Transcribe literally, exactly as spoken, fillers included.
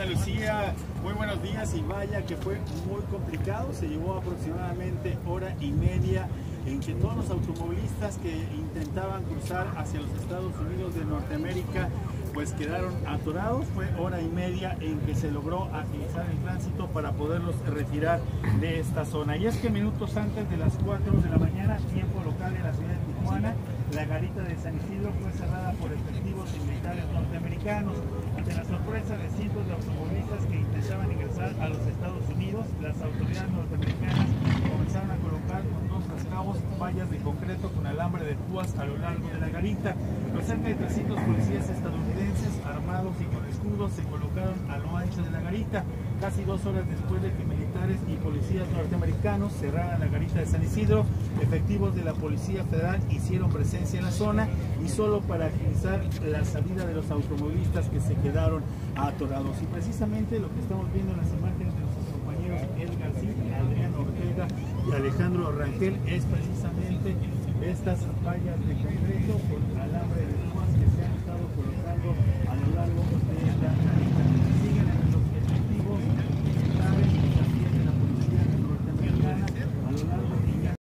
Ana Lucía, muy buenos días y vaya que fue muy complicado, se llevó aproximadamente hora y media en que todos los automovilistas que intentaban cruzar hacia los Estados Unidos de Norteamérica pues quedaron atorados. Fue hora y media en que se logró agilizar el tránsito para poderlos retirar de esta zona. Y es que minutos antes de las cuatro de la mañana, tiempo local en la ciudad de Tijuana, la garita de San Isidro fue cerrada por efectivos y militares norteamericanos. Ante la sorpresa de cientos de automovilistas que intentaban ingresar a los Estados Unidos, las autoridades norteamericanas comenzaron a colocar con dos rascabos vallas de concreto con alambre de púas a lo largo de la garita. Los cerca de trescientos policías estadounidenses armados y con escudos se colocaron a lo ancho de la garita, casi dos horas después de que militares y policías norteamericanos cerraran la garita de San Isidro. Efectivos de la Policía Federal hicieron presencia en la zona y solo para agilizar la salida de los automovilistas que se quedaron atorados. Y precisamente lo que estamos viendo en las imágenes de nuestros compañeros Edgar Cid, Adrián Ortega y Alejandro Rangel es precisamente estas vallas de concreto con alambre de púas que se han estado colocando a lo largo de la